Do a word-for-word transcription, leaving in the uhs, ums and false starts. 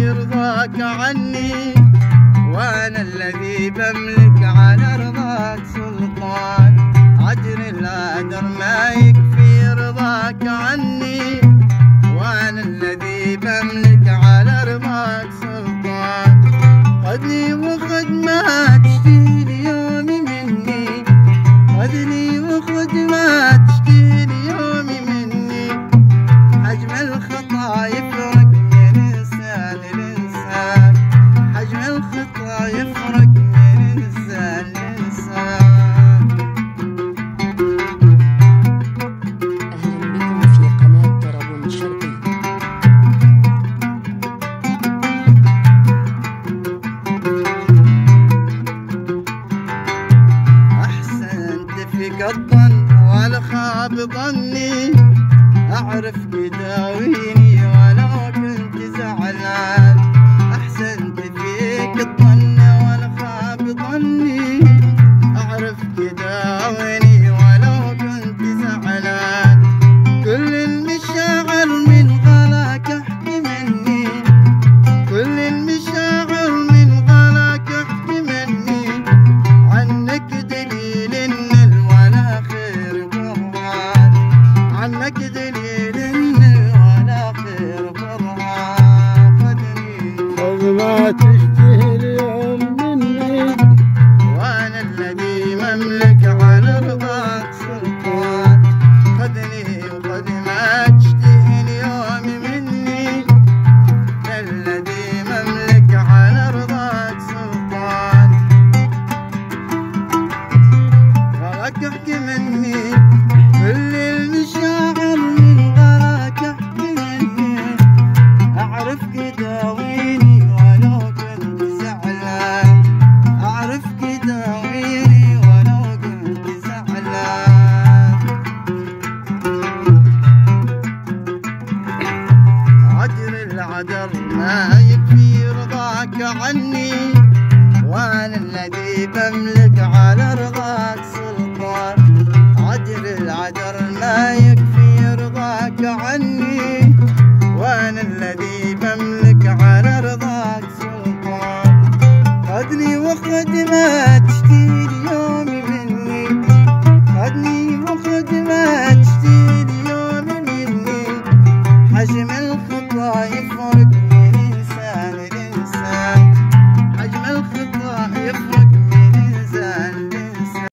يكفي رضاك عني، وانا الذي بملك على رضاك سلطان. عجر العذر ما يكفي رضاك عني، وانا الذي بملك على رضاك سلطان. خذني وخذ ما تشتهي اليوم مني، خذني وخذ ما تشتهي اليوم مني. حجم الخطا يفرق من انسان لانسان، حجم الخطا يفرق من انسان لانسان. اهلا بكم في قناة طرب شرقي. الظن ولا خاب ظني، أعرف تداويني ولو كنت زعلان. أحسنت فيك الظن ولا خاب ظني، أعرف تداويني ولو كنت زعلان. كل المشاعر من غلاك احكي مني، كل المشاعر من غلاك احكي مني. عنك دليل عنك دليل ان ولا خير فرحان. خذني خذ ما تشتهي اليوم مني، وانا الذي مملك على رضاك سلطان. خذني وخذ ما تشتهي اليوم مني، الذي مملك على رضاك سلطان. غلاك احكي مني، كل المشاعر من غلاك احكي مني. اعرف تداويني ولو كنت زعلان، اعرف تداويني ولو كنت زعلان. عجر العذر ما يكفي رضاك عني، وانا الذي بملك على رضاك سلطان. عجر العذر ما